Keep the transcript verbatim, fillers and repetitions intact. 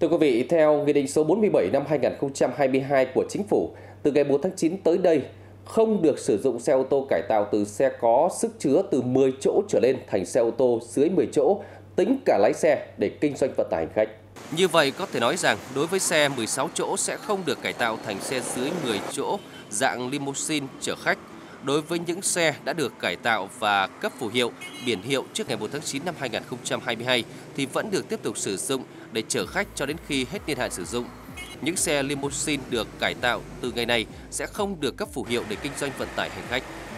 Thưa quý vị, theo Nghị định số bốn mươi bảy năm hai nghìn không trăm hai mươi hai của Chính phủ, từ ngày một tháng chín tới đây, không được sử dụng xe ô tô cải tạo từ xe có sức chứa từ mười chỗ trở lên thành xe ô tô dưới mười chỗ, tính cả lái xe để kinh doanh vận tải hành khách. Như vậy có thể nói rằng đối với xe mười sáu chỗ sẽ không được cải tạo thành xe dưới mười chỗ dạng limousine chở khách. Đối với những xe đã được cải tạo và cấp phù hiệu, biển hiệu trước ngày một tháng chín năm hai nghìn không trăm hai mươi hai thì vẫn được tiếp tục sử dụng để chở khách cho đến khi hết niên hạn sử dụng. Những xe limousine được cải tạo từ ngày này sẽ không được cấp phù hiệu để kinh doanh vận tải hành khách.